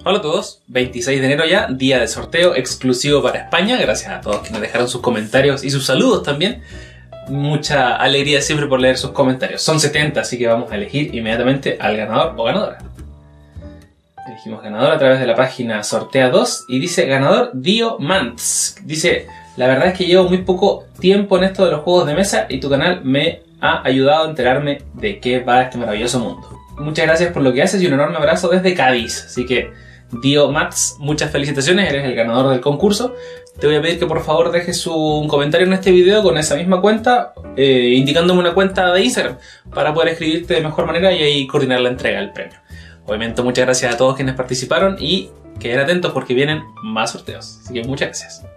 Hola a todos, 26 de enero ya, día de sorteo exclusivo para España. Gracias a todos quienes dejaron sus comentarios y sus saludos también. Mucha alegría siempre por leer sus comentarios. Son 70, así que vamos a elegir inmediatamente al ganador o ganadora. Elegimos ganador a través de la página Sortea 2 y dice ganador Dio Mantz. Dice, la verdad es que llevo muy poco tiempo en esto de los juegos de mesa y tu canal me ha ayudado a enterarme de qué va este maravilloso mundo. Muchas gracias por lo que haces y un enorme abrazo desde Cádiz. Así que Dio Mats, muchas felicitaciones, eres el ganador del concurso. Te voy a pedir que por favor dejes un comentario en este video con esa misma cuenta, indicándome una cuenta de Instagram para poder escribirte de mejor manera y ahí coordinar la entrega del premio. Obviamente muchas gracias a todos quienes participaron y queden atentos porque vienen más sorteos. Así que muchas gracias.